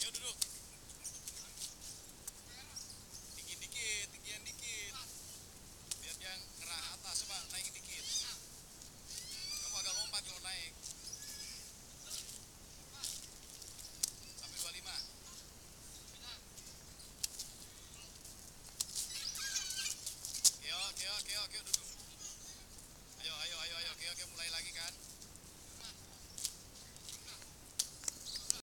Yuk duduk. Tinggiin dikit, tinggiin dikit. Biar dia ngerah atas, coba naikin dikit. Kamu agak lompat kalau naik. Sampai 25. Keo, duduk. Ayo, mulai lagi kan.